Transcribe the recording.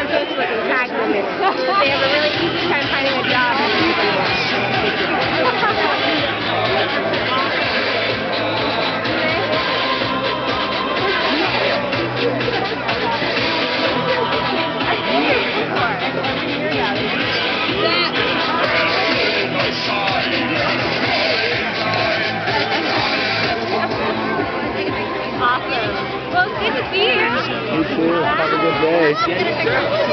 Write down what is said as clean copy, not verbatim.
Facebook and tag them in it. They have a really easy time finding a job. Awesome. Well, it's good to see you. You too. Have a good day.